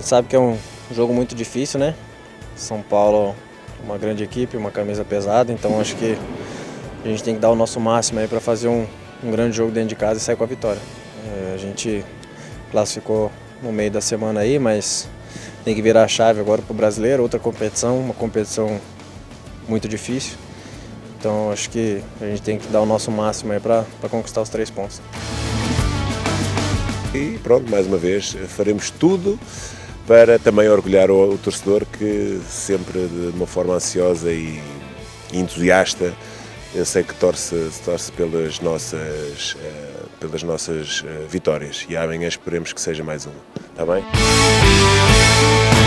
sabe que é um jogo muito difícil, né? São Paulo, uma grande equipe, uma camisa pesada, então acho que a gente tem que dar o nosso máximo aí para fazer um grande jogo dentro de casa e sair com a vitória. A gente classificou no meio da semana aí, mas tem que virar a chave agora para o Brasileiro, outra competição, uma competição muito difícil. Então acho que a gente tem que dar o nosso máximo aí para conquistar os 3 pontos. E pronto, mais uma vez, faremos tudo para também orgulhar o torcedor que sempre de uma forma ansiosa e entusiasta, eu sei que torce pelas nossas vitórias, e amanhã esperemos que seja mais uma, está bem?